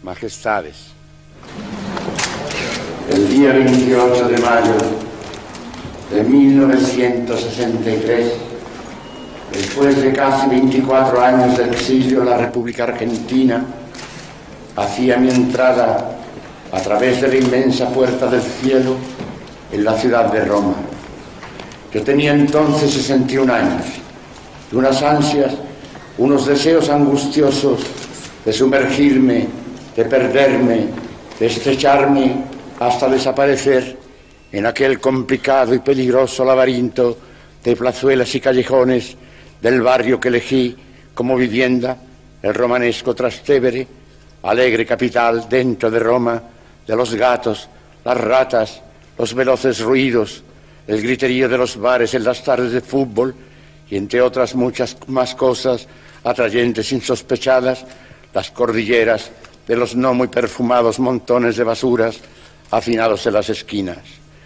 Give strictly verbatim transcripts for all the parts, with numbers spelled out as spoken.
Majestades, el día veintiocho de mayo de mil novecientos sesenta y tres, después de casi veinticuatro años de exilio en la República Argentina, hacía mi entrada a través de la inmensa puerta del cielo en la ciudad de Roma. Yo tenía entonces sesenta y un años y unas ansias, unos deseos angustiosos de sumergirme, de perderme, de estrecharme hasta desaparecer en aquel complicado y peligroso laberinto de plazuelas y callejones del barrio que elegí como vivienda, el romanesco Trastevere, alegre capital dentro de Roma, de los gatos, las ratas, los veloces ruidos, el griterío de los bares en las tardes de fútbol y entre otras muchas más cosas atrayentes insospechadas, las cordilleras de los no muy perfumados montones de basuras hacinados en las esquinas.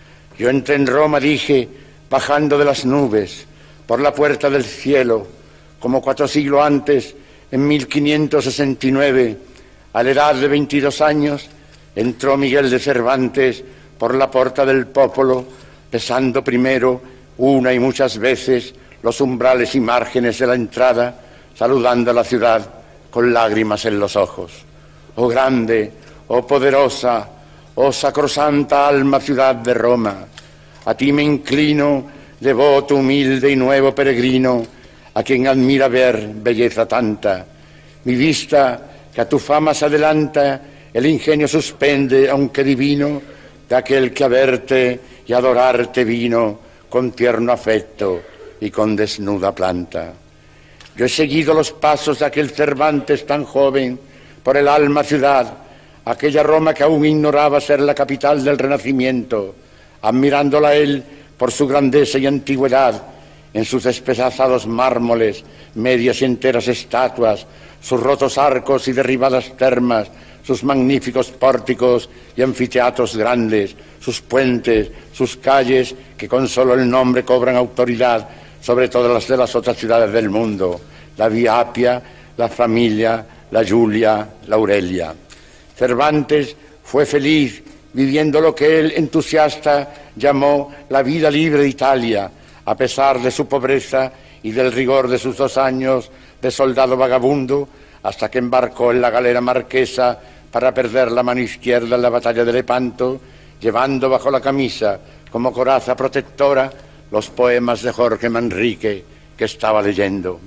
Yo entré en Roma, dije, bajando de las nubes, por la puerta del cielo, como cuatro siglos antes, en mil quinientos sesenta y nueve, a la edad de veintidós años, entró Miguel de Cervantes por la Porta del Popolo, besando primero, una y muchas veces, los umbrales y márgenes de la entrada, saludando a la ciudad con lágrimas en los ojos. Oh grande, oh poderosa, oh sacrosanta alma ciudad de Roma, a ti me inclino, devoto, humilde y nuevo peregrino, a quien admira ver belleza tanta. Mi vista, que a tu fama se adelanta, el ingenio suspende, aunque divino, de aquel que a verte y adorarte vino con tierno afecto y con desnuda planta. Yo he seguido los pasos de aquel Cervantes tan joven por el alma ciudad, aquella Roma que aún ignoraba ser la capital del Renacimiento, admirándola él por su grandeza y antigüedad, en sus despedazados mármoles, medias y enteras estatuas, sus rotos arcos y derribadas termas, sus magníficos pórticos y anfiteatros grandes, sus puentes, sus calles, que con solo el nombre cobran autoridad sobre todas las de las otras ciudades del mundo, la Vía Appia, la Familia, la Giulia, la Aurelia. Cervantes fue feliz viviendo lo que él, entusiasta, llamó la vida libre de Italia, a pesar de su pobreza y del rigor de sus dos años de soldado vagabundo, hasta que embarcó en la galera marquesa para perder la mano izquierda en la batalla de Lepanto, llevando bajo la camisa, como coraza protectora, los poemas de Jorge Manrique que estaba leyendo.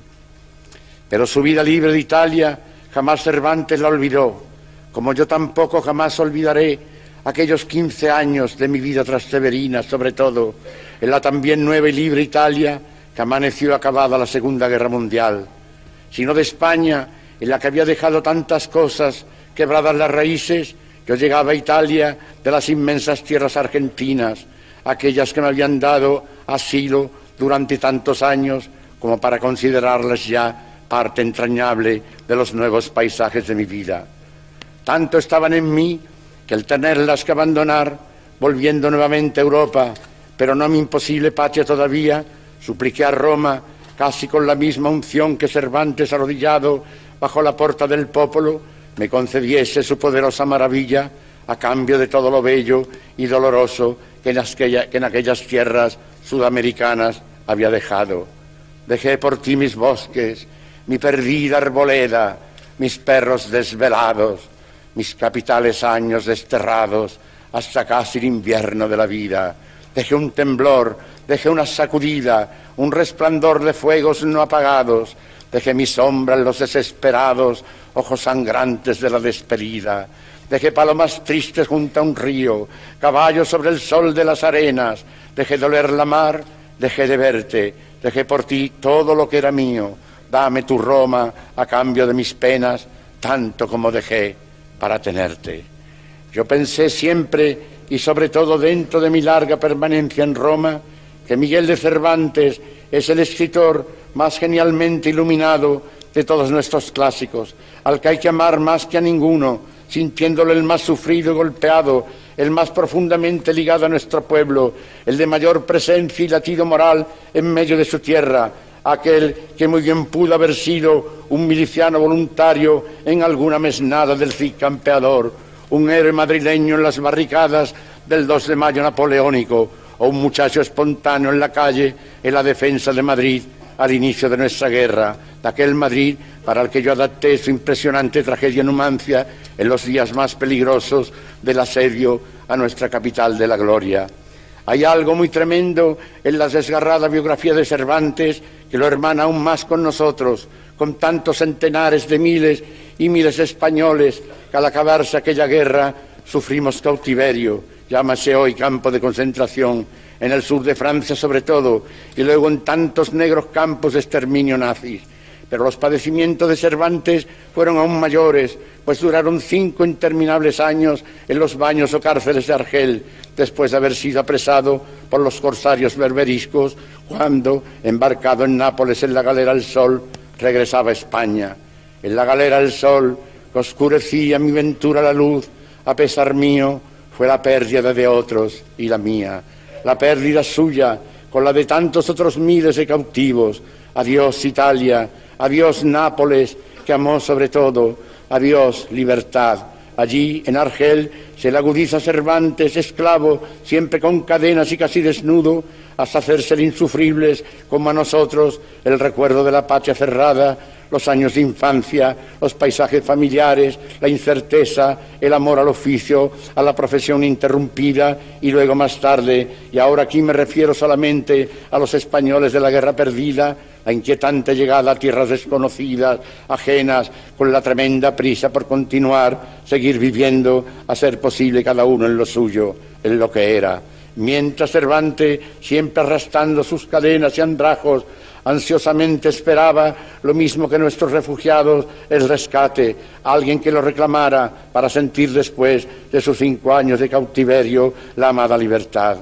Pero su vida libre de Italia jamás Cervantes la olvidó, como yo tampoco jamás olvidaré aquellos quince años de mi vida trasteverina, sobre todo en la también nueva y libre Italia que amaneció acabada la Segunda Guerra Mundial, sino de España, en la que había dejado tantas cosas quebradas las raíces. Yo llegaba a Italia de las inmensas tierras argentinas, aquellas que me habían dado asilo durante tantos años como para considerarlas ya parte entrañable de los nuevos paisajes de mi vida. Tanto estaban en mí que al tenerlas que abandonar, volviendo nuevamente a Europa, pero no a mi imposible patria todavía, supliqué a Roma, casi con la misma unción que Cervantes arrodillado bajo la Porta del Popolo, me concediese su poderosa maravilla a cambio de todo lo bello y doloroso que en, aquella, que en aquellas tierras sudamericanas había dejado. Dejé por ti mis bosques, mi perdida arboleda, mis perros desvelados, mis capitales años desterrados hasta casi el invierno de la vida. Dejé un temblor, dejé una sacudida, un resplandor de fuegos no apagados, dejé mi sombra en los desesperados ojos sangrantes de la despedida. Dejé palomas tristes junto a un río, caballos sobre el sol de las arenas, dejé de oler la mar, dejé de verte, dejé por ti todo lo que era mío. Dame tu Roma a cambio de mis penas, tanto como dejé para tenerte. Yo pensé siempre, y sobre todo dentro de mi larga permanencia en Roma, que Miguel de Cervantes es el escritor más genialmente iluminado de todos nuestros clásicos, al que hay que amar más que a ninguno, sintiéndolo el más sufrido y golpeado, el más profundamente ligado a nuestro pueblo, el de mayor presencia y latido moral en medio de su tierra, aquel que muy bien pudo haber sido un miliciano voluntario en alguna mesnada del Cid campeador, un héroe madrileño en las barricadas del dos de mayo napoleónico, o un muchacho espontáneo en la calle en la defensa de Madrid al inicio de nuestra guerra, de aquel Madrid para el que yo adapté su impresionante tragedia en Numancia en los días más peligrosos del asedio a nuestra capital de la gloria. Hay algo muy tremendo en la desgarrada biografía de Cervantes que lo hermana aún más con nosotros, con tantos centenares de miles y miles de españoles que al acabarse aquella guerra sufrimos cautiverio, llámase hoy campo de concentración, en el sur de Francia sobre todo, y luego en tantos negros campos de exterminio nazis. Pero los padecimientos de Cervantes fueron aún mayores, pues duraron cinco interminables años en los baños o cárceles de Argel, después de haber sido apresado por los corsarios berberiscos, cuando, embarcado en Nápoles en la galera El Sol, regresaba a España. En la galera El Sol, que oscurecía mi ventura la luz, a pesar mío, fue la pérdida de otros y la mía, la pérdida suya con la de tantos otros miles de cautivos. Adiós Italia, adiós Nápoles, que amó sobre todo, adiós libertad. Allí, en Argel, se le agudiza Cervantes, esclavo, siempre con cadenas y casi desnudo, hasta hacerse insufribles, como a nosotros, el recuerdo de la patria cerrada, los años de infancia, los paisajes familiares, la incerteza, el amor al oficio, a la profesión interrumpida, y luego más tarde, y ahora aquí me refiero solamente a los españoles de la guerra perdida, la inquietante llegada a tierras desconocidas, ajenas, con la tremenda prisa por continuar, seguir viviendo, a ser posible cada uno en lo suyo, en lo que era. Mientras Cervantes, siempre arrastrando sus cadenas y andrajos, ansiosamente esperaba, lo mismo que nuestros refugiados, el rescate, alguien que lo reclamara para sentir después de sus cinco años de cautiverio la amada libertad.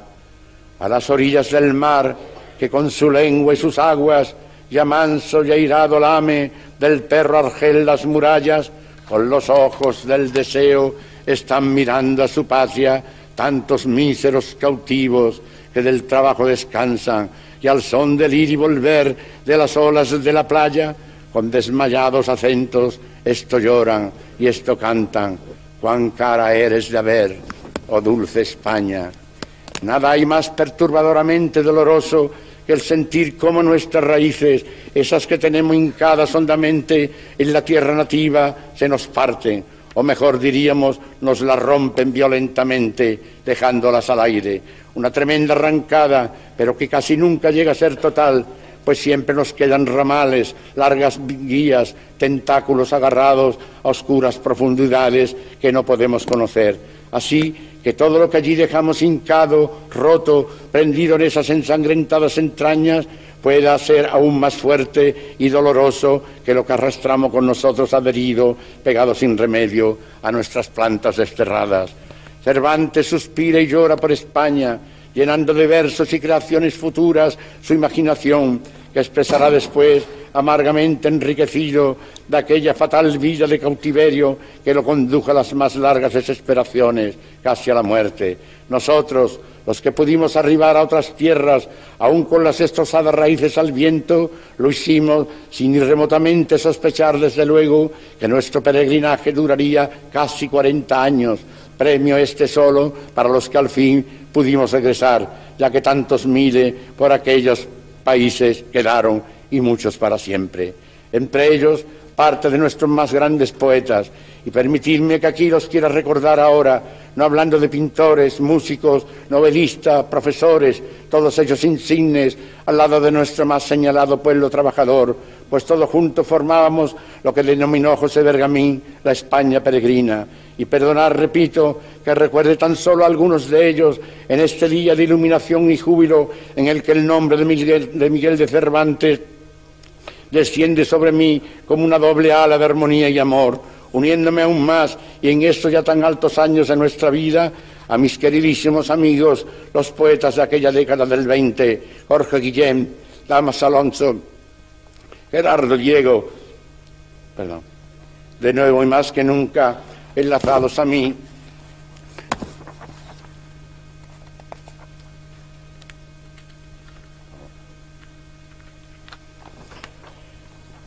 A las orillas del mar, que con su lengua y sus aguas, ya manso y airado lame del perro Argel las murallas, con los ojos del deseo están mirando a su patria tantos míseros cautivos que del trabajo descansan, y al son del ir y volver de las olas de la playa, con desmayados acentos, esto lloran y esto cantan. Cuán cara eres de haber, oh dulce España. Nada hay más perturbadoramente doloroso que el sentir cómo nuestras raíces, esas que tenemos hincadas hondamente en la tierra nativa, se nos parten, o mejor diríamos, nos las rompen violentamente, dejándolas al aire. Una tremenda arrancada, pero que casi nunca llega a ser total, pues siempre nos quedan ramales, largas guías, tentáculos agarrados a oscuras profundidades que no podemos conocer. Así que todo lo que allí dejamos hincado, roto, prendido en esas ensangrentadas entrañas, pueda ser aún más fuerte y doloroso que lo que arrastramos con nosotros adherido, pegado sin remedio a nuestras plantas desterradas. Cervantes suspira y llora por España, llenando de versos y creaciones futuras su imaginación, que expresará después, amargamente enriquecido de aquella fatal vida de cautiverio que lo condujo a las más largas desesperaciones, casi a la muerte. Nosotros, los que pudimos arribar a otras tierras, aún con las destrozadas raíces al viento, lo hicimos sin ni remotamente sospechar, desde luego, que nuestro peregrinaje duraría casi cuarenta años, premio este solo para los que al fin pudimos regresar, ya que tantos miles por aquellos países quedaron, y muchos para siempre. Entre ellos, parte de nuestros más grandes poetas, y permitidme que aquí los quiera recordar ahora, no hablando de pintores, músicos, novelistas, profesores, todos ellos insignes, al lado de nuestro más señalado pueblo trabajador, pues todos juntos formábamos lo que denominó José Bergamín la España peregrina. Y perdonar, repito, que recuerde tan solo a algunos de ellos en este día de iluminación y júbilo en el que el nombre de Miguel de, Miguel de Cervantes desciende sobre mí como una doble ala de armonía y amor, uniéndome aún más, y en estos ya tan altos años de nuestra vida, a mis queridísimos amigos, los poetas de aquella década del veinte, Jorge Guillén, Damas Alonso, Gerardo Diego, perdón, de nuevo y más que nunca enlazados a mí,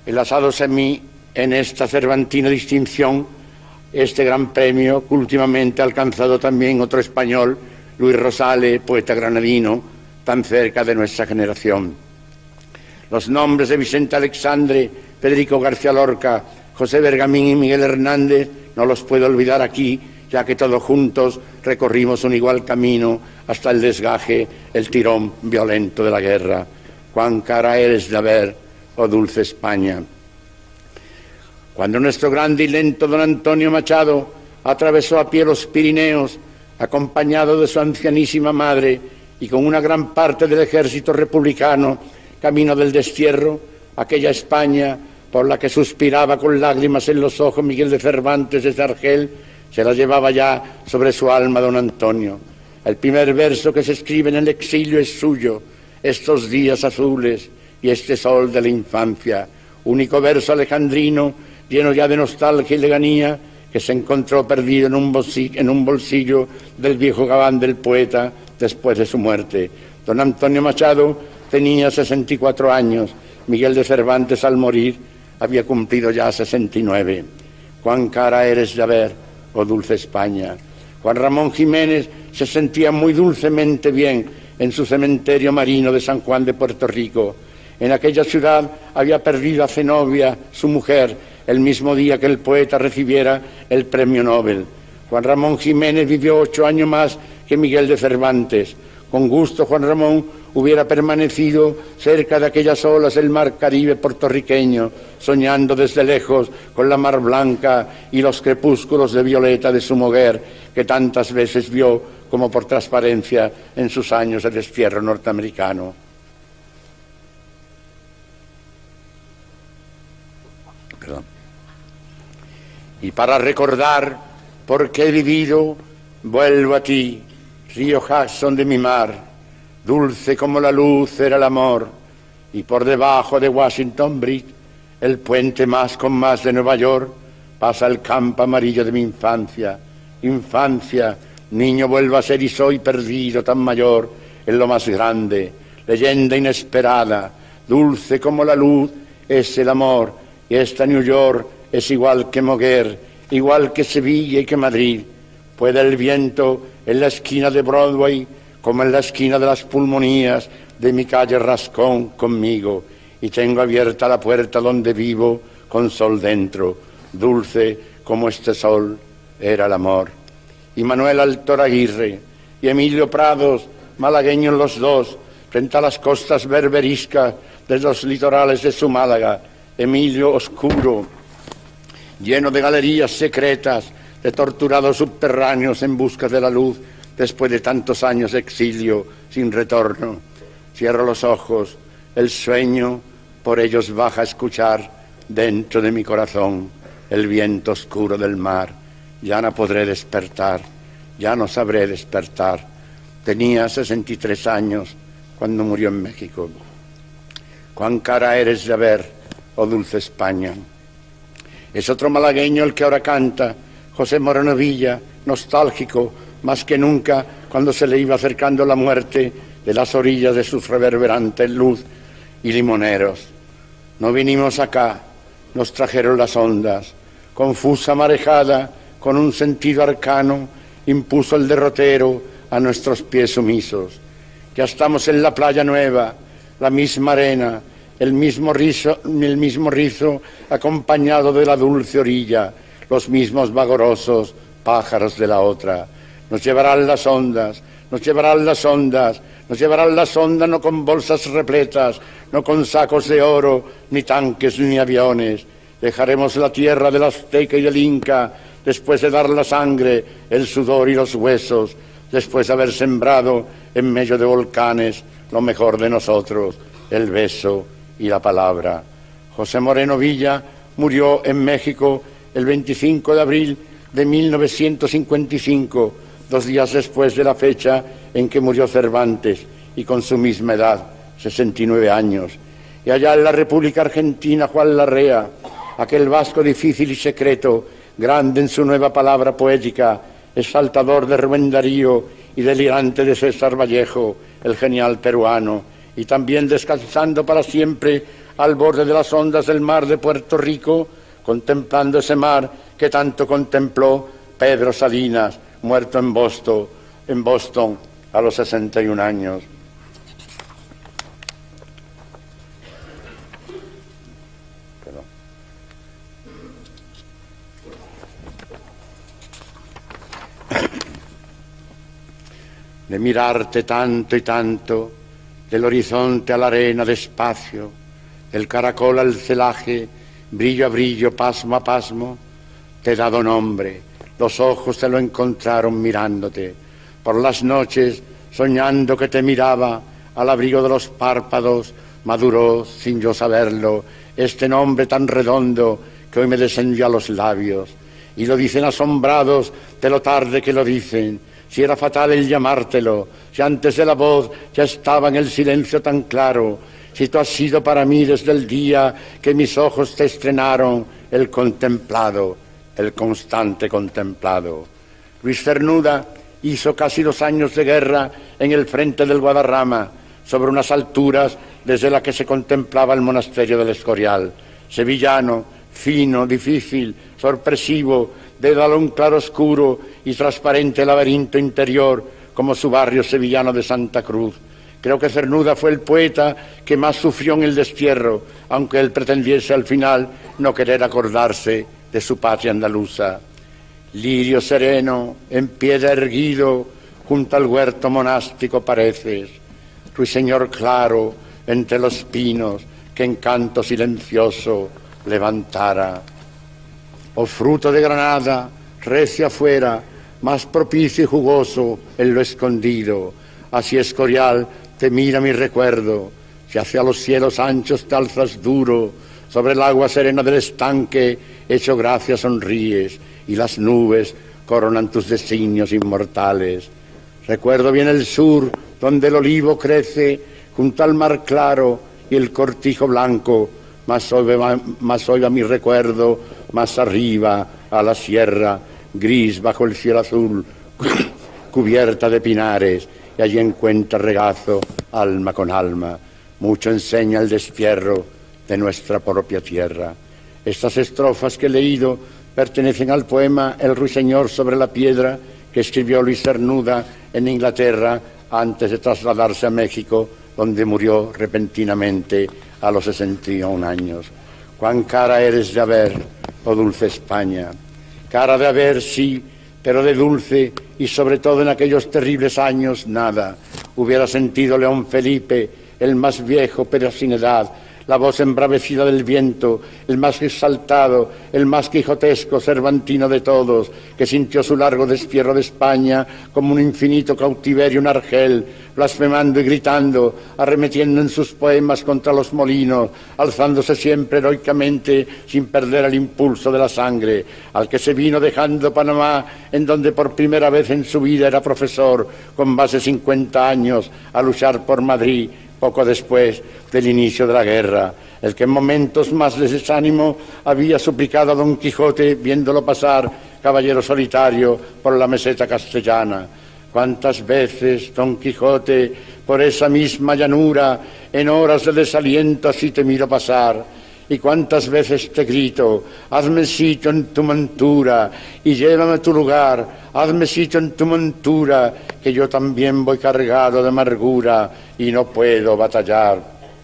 enlazados a mí en esta cervantina distinción, este gran premio que últimamente ha alcanzado también otro español, Luis Rosales, poeta granadino, tan cerca de nuestra generación. Los nombres de Vicente Alexandre, Federico García Lorca, José Bergamín y Miguel Hernández no los puedo olvidar aquí, ya que todos juntos recorrimos un igual camino hasta el desgaje, el tirón violento de la guerra. Cuán cara eres de haber, oh dulce España. Cuando nuestro grande y lento don Antonio Machado atravesó a pie los Pirineos, acompañado de su ancianísima madre y con una gran parte del ejército republicano, camino del destierro, aquella España por la que suspiraba con lágrimas en los ojos Miguel de Cervantes desde Argel, se la llevaba ya sobre su alma don Antonio. El primer verso que se escribe en el exilio es suyo, estos días azules y este sol de la infancia, único verso alejandrino lleno ya de nostalgia y leganía que se encontró perdido en un bolsillo, en un bolsillo del viejo gabán del poeta después de su muerte. Don Antonio Machado tenía sesenta y cuatro años, Miguel de Cervantes al morir había cumplido ya sesenta y nueve. Cuán cara eres de haber, oh dulce España. Juan Ramón Jiménez se sentía muy dulcemente bien en su cementerio marino de San Juan de Puerto Rico. En aquella ciudad había perdido a Zenobia, su mujer, el mismo día que el poeta recibiera el premio Nobel. Juan Ramón Jiménez vivió ocho años más que Miguel de Cervantes. Con gusto Juan Ramón hubiera permanecido cerca de aquellas olas del mar Caribe puertorriqueño, soñando desde lejos con la mar blanca y los crepúsculos de violeta de su mujer, que tantas veces vio como por transparencia en sus años de destierro norteamericano. Perdón. Y para recordar por qué he vivido, vuelvo a ti, río Hudson de mi mar, dulce como la luz era el amor, y por debajo de Washington Bridge, el puente más con más de Nueva York, pasa el campo amarillo de mi infancia. Infancia, niño vuelvo a ser y soy perdido tan mayor en lo más grande, leyenda inesperada, dulce como la luz es el amor, y esta New York es igual que Moguer, igual que Sevilla y que Madrid. Puede el viento en la esquina de Broadway, como en la esquina de las pulmonías de mi calle Rascón conmigo, y tengo abierta la puerta donde vivo con sol dentro, dulce como este sol era el amor. Y Manuel Altor Aguirre y Emilio Prados, malagueños los dos, frente a las costas berberiscas de los litorales de su Málaga. Emilio oscuro, lleno de galerías secretas, de torturados subterráneos en busca de la luz, después de tantos años de exilio sin retorno. Cierro los ojos, el sueño por ellos baja a escuchar dentro de mi corazón el viento oscuro del mar. Ya no podré despertar, ya no sabré despertar. Tenía sesenta y tres años cuando murió en México. Cuán cara eres de haber, oh dulce España. Es otro malagueño el que ahora canta, José Moreno Villa, nostálgico más que nunca cuando se le iba acercando la muerte de las orillas de sus reverberantes luz y limoneros. No vinimos acá, nos trajeron las ondas, confusa marejada, con un sentido arcano, impuso el derrotero a nuestros pies sumisos. Ya estamos en la playa nueva, la misma arena, el mismo rizo, el mismo rizo acompañado de la dulce orilla, los mismos vagorosos pájaros de la otra. Nos llevarán las ondas, nos llevarán las ondas, nos llevarán las ondas no con bolsas repletas, no con sacos de oro, ni tanques ni aviones. Dejaremos la tierra del azteca y del inca, después de dar la sangre, el sudor y los huesos, después de haber sembrado en medio de volcanes lo mejor de nosotros, el beso y la palabra. José Moreno Villa murió en México el veinticinco de abril de mil novecientos cincuenta y cinco, dos días después de la fecha en que murió Cervantes, y con su misma edad, sesenta y nueve años. Y allá en la República Argentina, Juan Larrea, aquel vasco difícil y secreto, grande en su nueva palabra poética, exaltador de Rubén Darío y delirante de César Vallejo, el genial peruano, y también descansando para siempre al borde de las ondas del mar de Puerto Rico, contemplando ese mar que tanto contempló Pedro Salinas, muerto en Boston, en Boston a los sesenta y un años. Perdón. De mirarte tanto y tanto, del horizonte a la arena despacio, del caracol al celaje, brillo a brillo, pasmo a pasmo, te he dado nombre, los ojos te lo encontraron mirándote, por las noches, soñando que te miraba, al abrigo de los párpados, maduró, sin yo saberlo, este nombre tan redondo que hoy me descendió a los labios, y lo dicen asombrados de lo tarde que lo dicen, si era fatal el llamártelo, si antes de la voz ya estaba en el silencio tan claro, si tú has sido para mí desde el día que mis ojos te estrenaron el contemplado, el constante contemplado. Luis Cernuda hizo casi dos años de guerra en el frente del Guadarrama, sobre unas alturas desde las que se contemplaba el monasterio del Escorial. Sevillano, fino, difícil, sorpresivo, de un claro oscuro y transparente laberinto interior, como su barrio sevillano de Santa Cruz. Creo que Cernuda fue el poeta que más sufrió en el destierro, aunque él pretendiese al final no querer acordarse de su patria andaluza. Lirio sereno, en piedra erguido, junto al huerto monástico pareces, ruiseñor claro entre los pinos que en canto silencioso levantara. Oh fruto de Granada, recio afuera, más propicio y jugoso en lo escondido, así Escorial te mira mi recuerdo, si hacia los cielos anchos te alzas duro, sobre el agua serena del estanque, hecho gracia sonríes, y las nubes coronan tus designios inmortales. Recuerdo bien el sur, donde el olivo crece, junto al mar claro y el cortijo blanco, más hoy va, más hoy va mi recuerdo, más arriba, a la sierra, gris bajo el cielo azul, cubierta de pinares, y allí encuentra regazo, alma con alma. Mucho enseña el destierro de nuestra propia tierra. Estas estrofas que he leído pertenecen al poema El ruiseñor sobre la piedra, que escribió Luis Cernuda en Inglaterra antes de trasladarse a México, donde murió repentinamente a los sesenta y un años. Cuán cara eres de haber, oh dulce España. Cara de haber, sí, pero de dulce, y sobre todo en aquellos terribles años, nada. Hubiera sentido León Felipe, el más viejo pero sin edad, la voz embravecida del viento, el más exaltado, el más quijotesco cervantino de todos, que sintió su largo destierro de España como un infinito cautiverio en Argel, blasfemando y gritando, arremetiendo en sus poemas contra los molinos, alzándose siempre heroicamente sin perder el impulso de la sangre, al que se vino dejando Panamá, en donde por primera vez en su vida era profesor, con más de cincuenta años, a luchar por Madrid, poco después del inicio de la guerra, el que en momentos más de desánimo había suplicado a Don Quijote, viéndolo pasar, caballero solitario, por la meseta castellana. Cuántas veces, Don Quijote, por esa misma llanura, en horas de desaliento así te miro pasar, y cuántas veces te grito, hazme sitio en tu montura, y llévame a tu lugar, hazme sitio en tu montura, que yo también voy cargado de amargura, y no puedo batallar.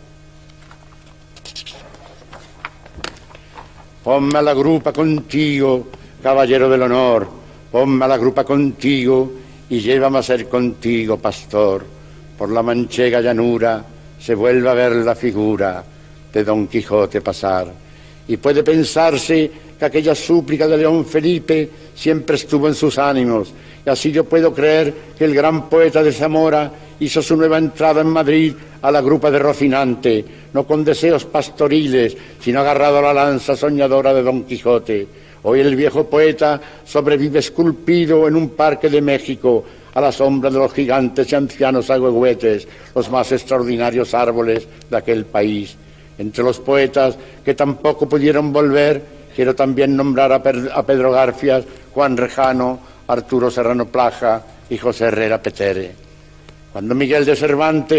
Ponme a la grupa contigo, caballero del honor, ponme a la grupa contigo, y llévame a ser contigo, pastor. Por la manchega llanura se vuelve a ver la figura de Don Quijote pasar, y puede pensarse que aquella súplica de León Felipe siempre estuvo en sus ánimos, y así yo puedo creer que el gran poeta de Zamora hizo su nueva entrada en Madrid a la grupa de Rocinante, no con deseos pastoriles, sino agarrado a la lanza soñadora de Don Quijote. Hoy el viejo poeta sobrevive esculpido en un parque de México, a la sombra de los gigantes y ancianos agüehuetes, los más extraordinarios árboles de aquel país. Entre los poetas que tampoco pudieron volver, quiero también nombrar a, Pedro Garfias, Juan Rejano, Arturo Serrano Plaja y José Herrera Petere. Cuando Miguel de Cervantes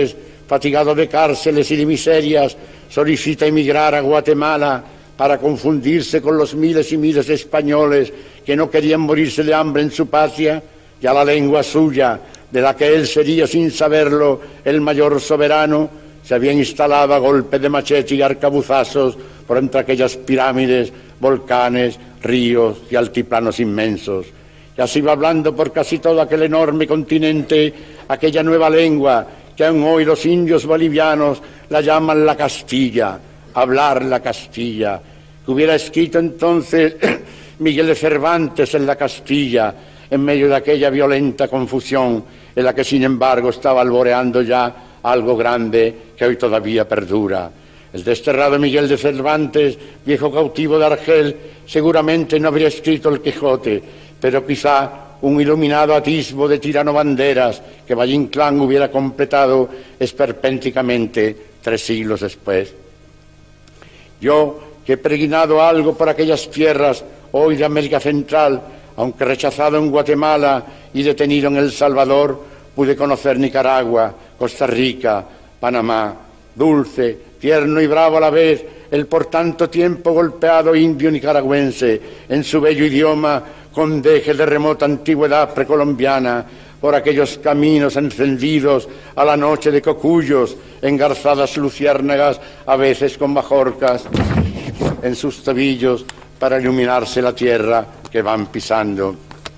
fatigado de cárceles y de miserias, solicita emigrar a Guatemala para confundirse con los miles y miles de españoles que no querían morirse de hambre en su patria, ya la lengua suya, de la que él sería sin saberlo el mayor soberano, se había instalado a golpe de machete y arcabuzazos por entre aquellas pirámides, volcanes, ríos y altiplanos inmensos. Ya se iba hablando por casi todo aquel enorme continente aquella nueva lengua que aún hoy los indios bolivianos la llaman la Castilla, hablar la Castilla, que hubiera escrito entonces Miguel de Cervantes en la Castilla, en medio de aquella violenta confusión en la que sin embargo estaba alboreando ya algo grande que hoy todavía perdura. El desterrado Miguel de Cervantes, viejo cautivo de Argel, seguramente no habría escrito el Quijote, pero quizá un iluminado atisbo de Tirano Banderas que Valle Inclán hubiera completado esperpénticamente tres siglos después. Yo, que he peregrinado algo por aquellas tierras hoy de América Central, aunque rechazado en Guatemala y detenido en El Salvador, pude conocer Nicaragua, Costa Rica, Panamá, dulce, tierno y bravo a la vez, el por tanto tiempo golpeado indio nicaragüense, en su bello idioma, con deje de remota antigüedad precolombiana, por aquellos caminos encendidos a la noche de cocuyos, engarzadas luciérnagas, a veces con majorcas en sus tobillos, para iluminarse la tierra que van pisando.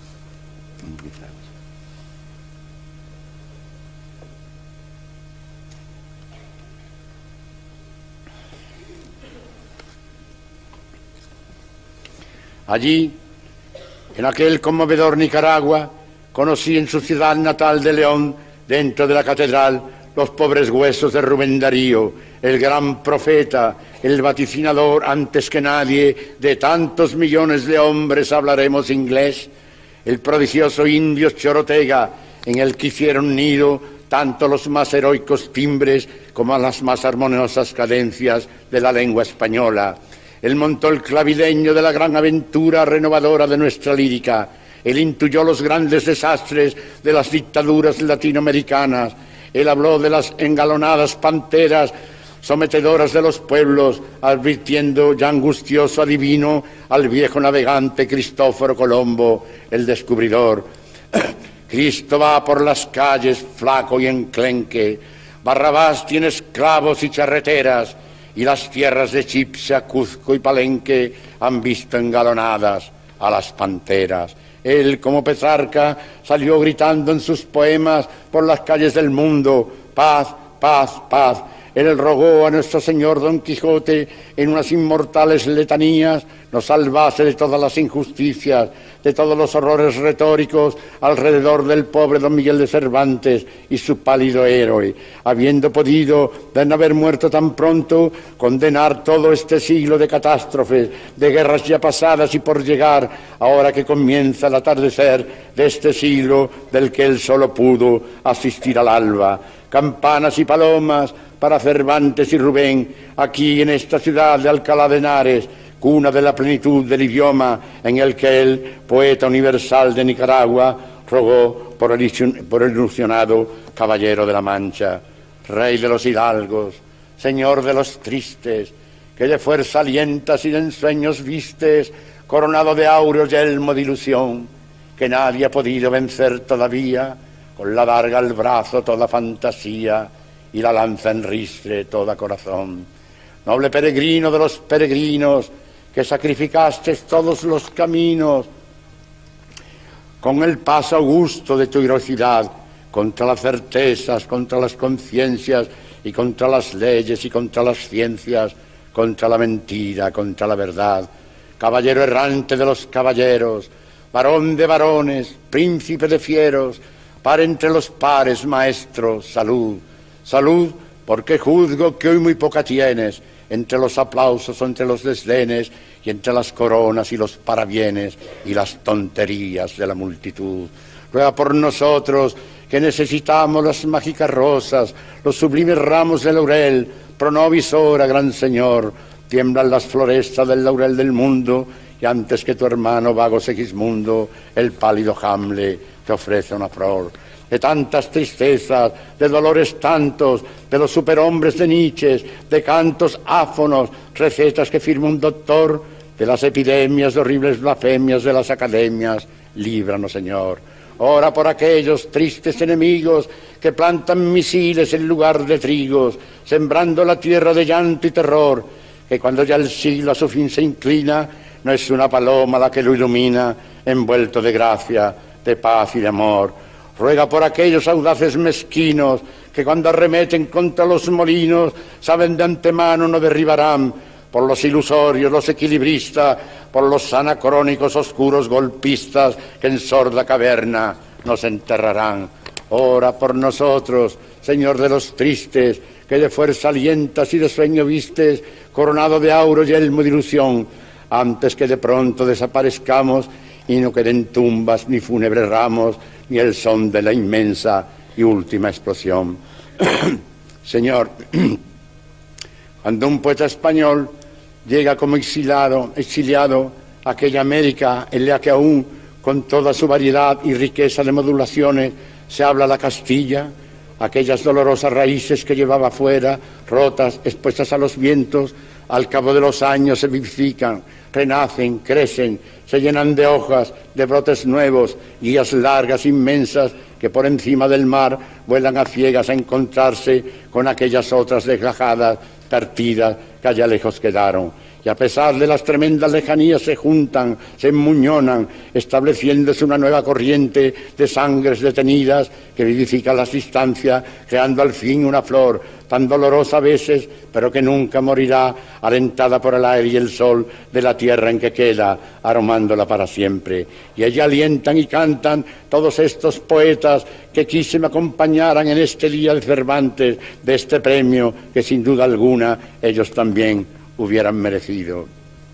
Allí, en aquel conmovedor Nicaragua, conocí en su ciudad natal de León, dentro de la catedral, los pobres huesos de Rubén Darío, el gran profeta, el vaticinador antes que nadie de tantos millones de hombres hablaremos inglés, el prodigioso indio Chorotega, en el que hicieron nido tanto los más heroicos timbres como las más armoniosas cadencias de la lengua española. Él montó el clavideño de la gran aventura renovadora de nuestra lírica. Él intuyó los grandes desastres de las dictaduras latinoamericanas. Él habló de las engalonadas panteras sometedoras de los pueblos, advirtiendo ya angustioso adivino al viejo navegante Cristóforo Colombo, el descubridor. Cristo va por las calles flaco y enclenque. Barrabás tiene esclavos y charreteras, y las tierras de Chipsa, Cuzco y Palenque han visto engalonadas a las panteras. Él, como Petrarca, salió gritando en sus poemas por las calles del mundo: paz, paz, paz. Él rogó a nuestro señor Don Quijote en unas inmortales letanías nos salvase de todas las injusticias, de todos los horrores retóricos alrededor del pobre Don Miguel de Cervantes y su pálido héroe, habiendo podido, de no haber muerto tan pronto, condenar todo este siglo de catástrofes, de guerras ya pasadas y por llegar, ahora que comienza el atardecer de este siglo del que él solo pudo asistir al alba. Campanas y palomas para Cervantes y Rubén, aquí en esta ciudad de Alcalá de Henares, cuna de la plenitud del idioma en el que el poeta universal de Nicaragua rogó por el, por el ilusionado caballero de la Mancha. Rey de los hidalgos, señor de los tristes, que de fuerza alientas y de ensueños vistes, coronado de áureo yelmo de ilusión, que nadie ha podido vencer todavía, con la darga al brazo toda fantasía y la lanza en ristre toda corazón. Noble peregrino de los peregrinos, que sacrificaste todos los caminos con el paso augusto de tu heroicidad contra las certezas, contra las conciencias y contra las leyes y contra las ciencias, contra la mentira, contra la verdad. Caballero errante de los caballeros, varón de varones, príncipe de fieros, par entre los pares, maestro, salud. Salud, porque juzgo que hoy muy poca tienes, entre los aplausos o entre los desdenes, y entre las coronas y los parabienes y las tonterías de la multitud. Ruega por nosotros, que necesitamos las mágicas rosas, los sublimes ramos de laurel. Pro nobis ora, gran Señor, tiemblan las florestas del laurel del mundo, y antes que tu hermano vago Segismundo, el pálido Hamlet te ofrece una flor. de tantas tristezas, de dolores tantos, de los superhombres de Nietzsche, de cantos áfonos, recetas que firma un doctor, de las epidemias, de horribles blasfemias de las academias, líbranos, Señor. Ora por aquellos tristes enemigos que plantan misiles en lugar de trigos, sembrando la tierra de llanto y terror, que cuando ya el siglo a su fin se inclina, no es una paloma la que lo ilumina, envuelto de gracia, de paz y de amor. Ruega por aquellos audaces mezquinos que cuando arremeten contra los molinos saben de antemano no derribarán, por los ilusorios, los equilibristas, por los anacrónicos oscuros golpistas que en sorda caverna nos enterrarán. Ora por nosotros, Señor de los tristes, que de fuerza alientas y de sueño vistes, coronado de auro y elmo de ilusión, antes que de pronto desaparezcamos y no queden tumbas ni fúnebres ramos, ni el son de la inmensa y última explosión. Señor, cuando un poeta español llega como exiliado, exiliado a aquella América en la que aún, con toda su variedad y riqueza de modulaciones, se habla la Castilla, aquellas dolorosas raíces que llevaba fuera, rotas, expuestas a los vientos, al cabo de los años se vivifican, renacen, crecen, se llenan de hojas, de brotes nuevos, guías largas, inmensas, que por encima del mar vuelan a ciegas a encontrarse con aquellas otras desgajadas, partidas, que allá lejos quedaron. Y a pesar de las tremendas lejanías se juntan, se enmuñonan, estableciéndose una nueva corriente de sangres detenidas que vivifica las distancias, creando al fin una flor tan dolorosa a veces, pero que nunca morirá, alentada por el aire y el sol de la tierra en que queda, aromándola para siempre. Y allí alientan y cantan todos estos poetas que quise me acompañaran en este día de Cervantes, de este premio que sin duda alguna ellos también hubieran merecido.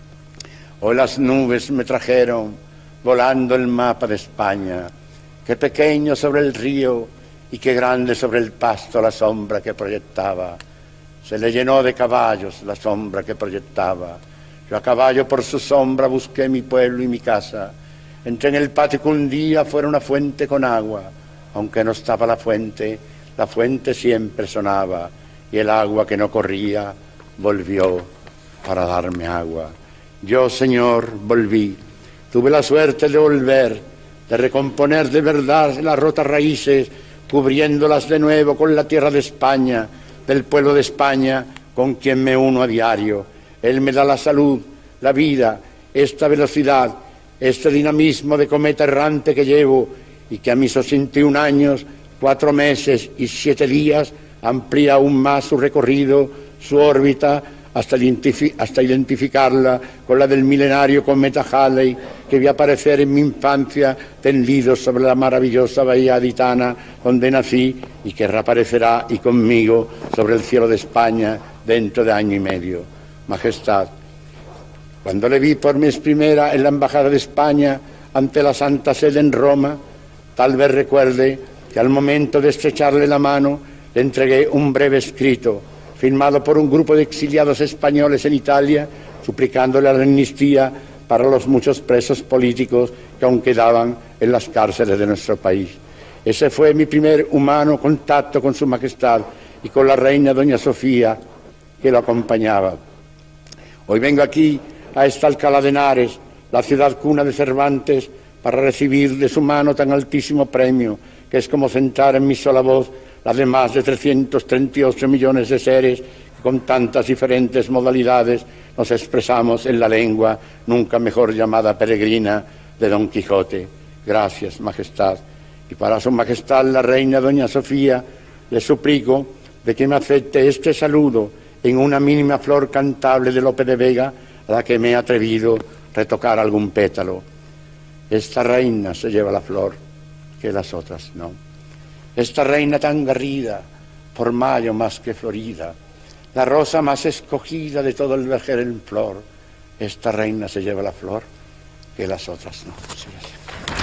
Hoy las nubes me trajeron volando el mapa de España, qué pequeño sobre el río y qué grande sobre el pasto la sombra que proyectaba. Se le llenó de caballos la sombra que proyectaba. Yo a caballo por su sombra busqué mi pueblo y mi casa. Entré en el patio que un día fuera una fuente con agua. Aunque no estaba la fuente, la fuente siempre sonaba, y el agua que no corría volvió para darme agua. Yo, Señor, volví. Tuve la suerte de volver, de recomponer de verdad las rotas raíces, cubriéndolas de nuevo con la tierra de España, del pueblo de España, con quien me uno a diario. Él me da la salud, la vida, esta velocidad, este dinamismo de cometa errante que llevo y que a mis sesenta y un años, cuatro meses y siete días amplía aún más su recorrido, su órbita, hasta, identifi hasta identificarla con la del milenario cometa Halley que vi aparecer en mi infancia tendido sobre la maravillosa bahía gaditana donde nací y que reaparecerá y conmigo sobre el cielo de España dentro de año y medio. Majestad, cuando le vi por vez primera en la Embajada de España ante la Santa Sede en Roma, tal vez recuerde que al momento de estrecharle la mano le entregué un breve escrito firmado por un grupo de exiliados españoles en Italia, suplicándole la amnistía para los muchos presos políticos que aún quedaban en las cárceles de nuestro país. Ese fue mi primer humano contacto con Su Majestad y con la reina doña Sofía, que lo acompañaba. Hoy vengo aquí, a esta Alcalá de Henares, la ciudad cuna de Cervantes, para recibir de su mano tan altísimo premio, que es como centrar en mi sola voz las de más de trescientos treinta y ocho millones de seres que con tantas diferentes modalidades nos expresamos en la lengua nunca mejor llamada peregrina de Don Quijote. Gracias, Majestad. Y para Su Majestad la reina doña Sofía le suplico de que me acepte este saludo en una mínima flor cantable de Lope de Vega a la que me he atrevido a retocar algún pétalo. Esta reina se lleva la flor, que las otras no. Esta reina tan garrida, por mayo más que florida, la rosa más escogida de todo el vergel en flor, esta reina se lleva la flor, que las otras no. Sí, sí.